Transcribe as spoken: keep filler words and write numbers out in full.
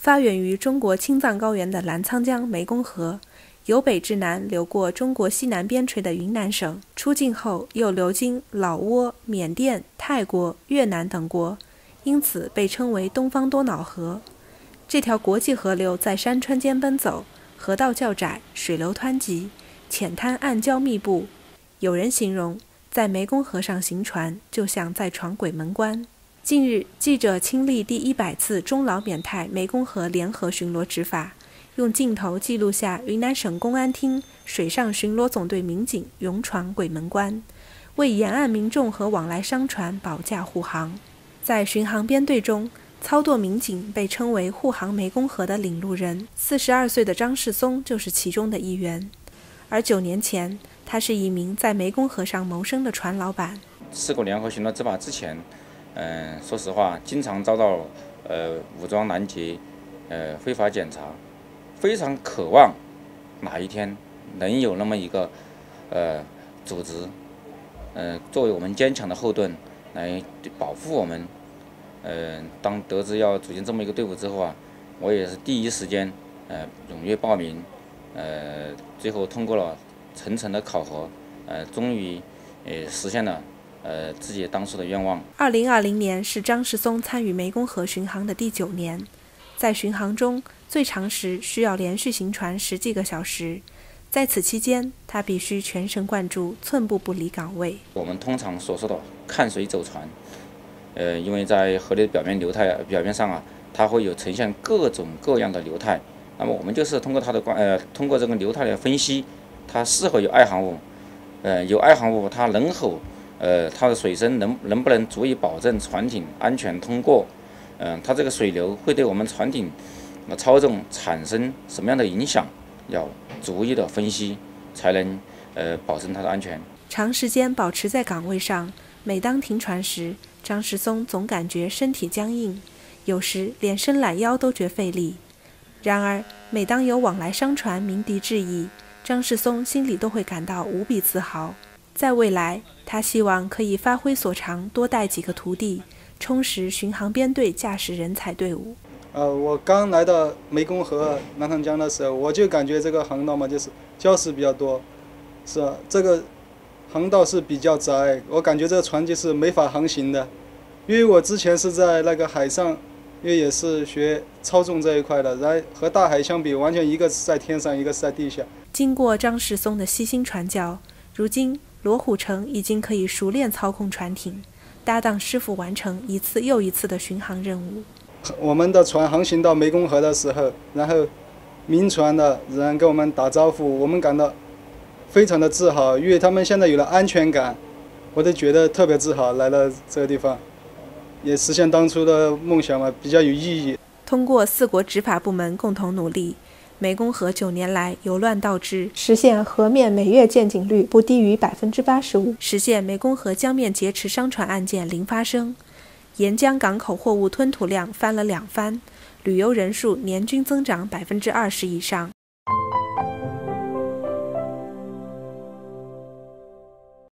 发源于中国青藏高原的澜沧江湄公河，由北至南流过中国西南边陲的云南省，出境后又流经老挝、缅甸、泰国、越南等国，因此被称为东方多瑙河。这条国际河流在山川间奔走，河道较窄，水流湍急，浅滩暗礁密布。有人形容，在湄公河上行船，就像在闯鬼门关。近日，记者亲历第一百次中老缅泰湄公河联合巡逻执法，用镜头记录下云南省公安厅水上巡逻总队民警勇闯鬼门关，为沿岸民众和往来商船保驾护航。在巡航编队中，操舵民警被称为护航湄公河的领路人，四十二岁的张世松就是其中的一员。而九年前，他是一名在湄公河上谋生的船老板。 四国联合巡逻执法之前，嗯、呃，说实话，经常遭到呃武装拦截、呃非法检查，非常渴望哪一天能有那么一个呃组织，呃作为我们坚强的后盾来保护我们。呃，当得知要组建这么一个队伍之后啊，我也是第一时间呃踊跃报名，呃，最后通过了层层的考核，呃，终于呃实现了呃自己当初的愿望。 二零二零年是张世松参与湄公河巡航的第九年，在巡航中最长时需要连续行船十几个小时，在此期间，他必须全神贯注，寸步不离岗位。 我们通常所说的看水走船。呃，因为在河流表面流态表面上啊，它会有呈现各种各样的流态。那么我们就是通过它的关呃，通过这个流态的分析，它适合有爱航物，呃，有爱航物它能否呃，它的水深能能不能足以保证船艇安全通过？嗯、呃，它这个水流会对我们船艇的操纵产生什么样的影响？要逐一的分析，才能呃保证它的安全。 长时间保持在岗位上，每当停船时，张世松总感觉身体僵硬，有时连伸懒腰都觉费力。然而，每当有往来商船鸣笛致意，张世松心里都会感到无比自豪。在未来，他希望可以发挥所长，多带几个徒弟，充实巡航编队驾驶人才队伍。 呃，我刚来到湄公河澜沧江的时候，我就感觉这个航道嘛，就是礁石比较多，是吧？这个航道是比较窄，我感觉这个船就是没法航行的。因为我之前是在那个海上，因为也是学操纵这一块的，然后和大海相比，完全一个是在天上，一个是在地下。 经过张世松的悉心传教，如今罗虎城已经可以熟练操控船艇，搭档师傅完成一次又一次的巡航任务。 我们的船航行到湄公河的时候，然后民船的人跟我们打招呼，我们感到非常的自豪，因为他们现在有了安全感，我都觉得特别自豪，来了这个地方，也实现当初的梦想嘛，比较有意义。 通过四国执法部门共同努力，湄公河九年来由乱到治，实现河面每月见警率不低于百分之八十五，实现湄公河江面劫持商船案件零发生，沿江港口货物吞吐量翻了两番，旅游人数年均增长百分之二十以上。